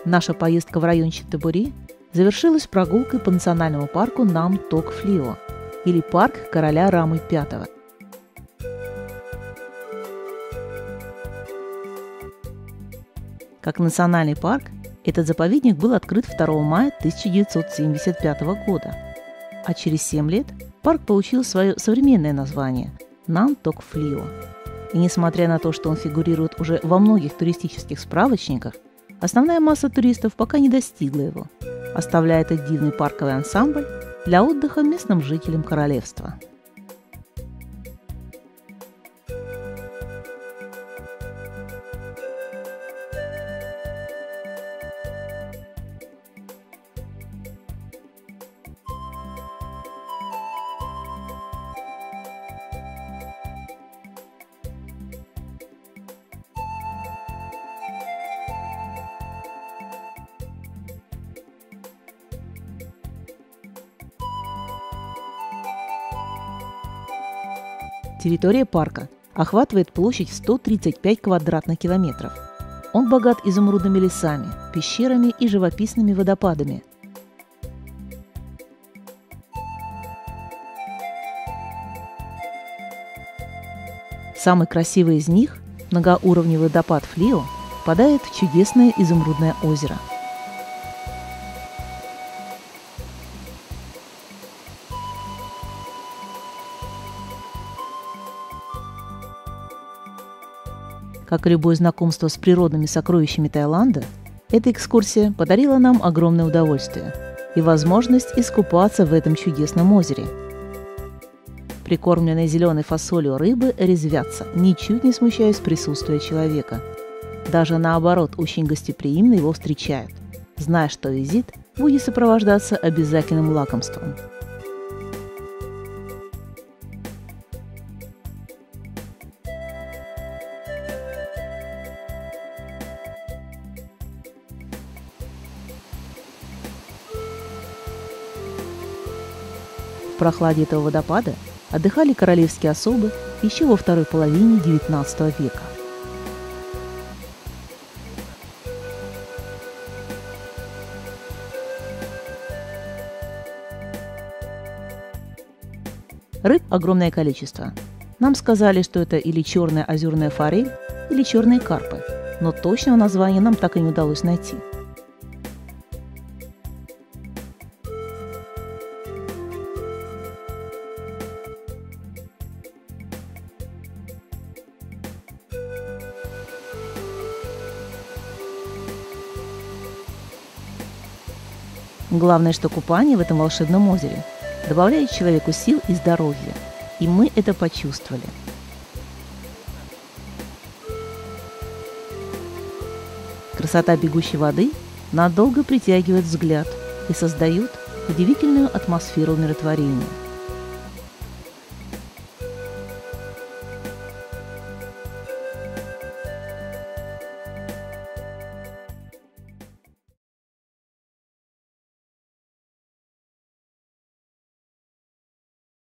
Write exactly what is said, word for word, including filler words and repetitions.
Наша поездка в район Читтабури завершилась прогулкой по национальному парку Нам-Ток-Флио, или парк короля Рамы Пятого. Как национальный парк, этот заповедник был открыт второго мая тысяча девятьсот семьдесят пятого года, а через семь лет парк получил свое современное название – Нам-Ток-Флио. И несмотря на то, что он фигурирует уже во многих туристических справочниках, основная масса туристов пока не достигла его, оставляя этот дивный парковый ансамбль для отдыха местным жителям королевства. Территория парка охватывает площадь в сто тридцать пять квадратных километров. Он богат изумрудными лесами, пещерами и живописными водопадами. Самый красивый из них, многоуровневый водопад Флио, впадает в чудесное изумрудное озеро. Как и любое знакомство с природными сокровищами Таиланда, эта экскурсия подарила нам огромное удовольствие и возможность искупаться в этом чудесном озере. Прикормленные зеленой фасолью рыбы резвятся, ничуть не смущаясь присутствия человека. Даже наоборот, очень гостеприимно его встречают, зная, что визит будет сопровождаться обязательным лакомством. В прохладе этого водопада отдыхали королевские особы еще во второй половине девятнадцатого века. Рыб огромное количество. Нам сказали, что это или черная озерная форель, или черные карпы, но точного названия нам так и не удалось найти. Главное, что купание в этом волшебном озере добавляет человеку сил и здоровья, и мы это почувствовали. Красота бегущей воды надолго притягивает взгляд и создает удивительную атмосферу умиротворения.